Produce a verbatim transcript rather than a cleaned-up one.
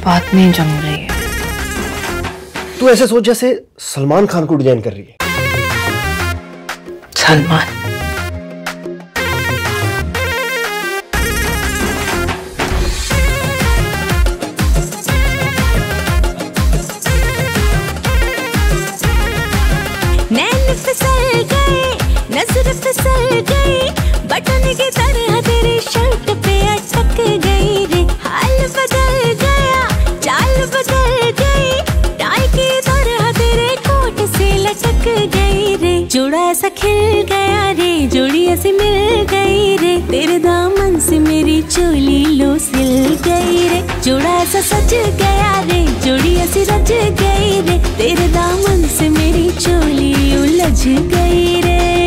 बात नहीं जम रही है। तू ऐसे सोच जैसे सलमान खान को डिजाइन कर रही है। सलमान नैन फिसल गए, नजर फिसल गई, बटन की तरह तेरी शर्ट पे अटक गई रे। हाल बदल गया, चाल बदल गई, टाई की तरह तेरे कोट से लटक गई रे। जोड़ा ऐसा खिल गया रे, जोड़ी ऐसी मिल गई रे, तेरे दामन से मेरी चोली लो सिल गई रे। जोड़ा ऐसा सज गया रे, जोड़ी ऐसी रच गई रे, तेरे दामन से मेरी चोली उलझ गई रे।